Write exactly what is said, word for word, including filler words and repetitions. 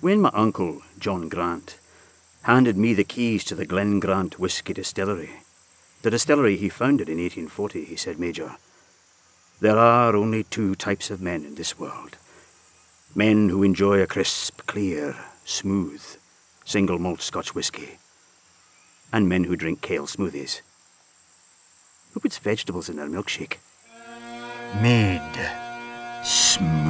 When my uncle, John Grant, handed me the keys to the Glen Grant whisky distillery, the distillery he founded in eighteen forty, he said, "Major, there are only two types of men in this world. Men who enjoy a crisp, clear, smooth, single malt Scotch whisky, and men who drink kale smoothies. Who puts vegetables in their milkshake?" Made. Smooth.